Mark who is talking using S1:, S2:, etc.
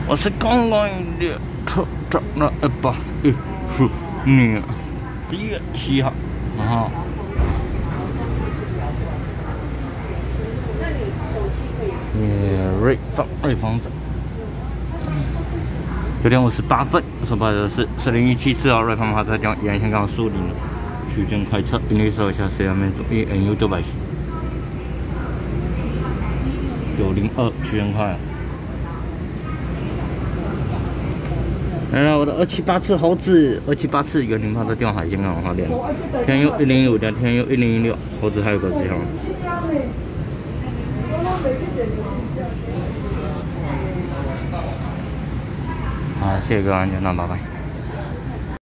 S1: 我是刚刚列车长的114年10月7号，然后。 瑞芳站9点58分，说不好的是4017号瑞芳马车将沿线港树林区间开车，并列收一下4两面左1 NU 910 902区间快。来了，我的278次猴子，278次园林炮车调海线港花莲，天 U 1015加天 U 1016，猴子还有个字号。 好，谢谢各位观众，那拜拜。